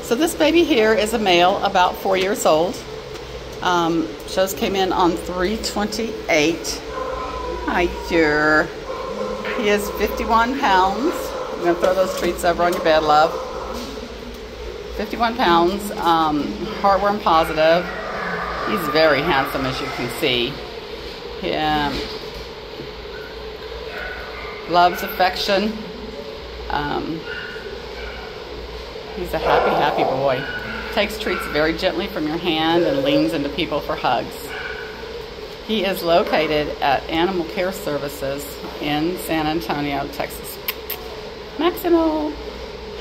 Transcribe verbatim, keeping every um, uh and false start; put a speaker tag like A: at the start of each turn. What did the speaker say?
A: So this baby here is a male, about four years old. Um, shows came in on three twenty-eight. Hi, dear. He is fifty-one pounds. I'm going to throw those treats over on your bed, love. fifty-one pounds, um, heartworm positive. He's very handsome, as you can see. He um, loves affection. Um, he's a happy, happy boy. Takes treats very gently from your hand and leans into people for hugs. He is located at Animal Care Services in San Antonio, Texas. Maximo.